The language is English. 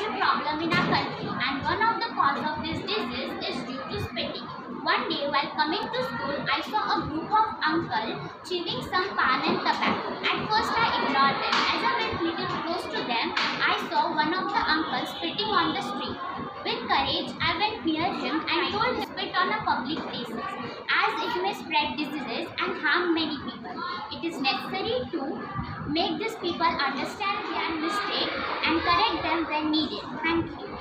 major problem in our country, and one of the causes of this disease is due to spitting. One day while coming to school, I saw a group of uncles chewing some pan and tobacco. At first I ignored them. As I went little close to them, I saw one of the uncles spitting on the street. With courage, I went near him and told him to spit on a public places, as it may spread diseases and harm many people. It is necessary to make these people understand their mistake and correct them when needed. Thank you.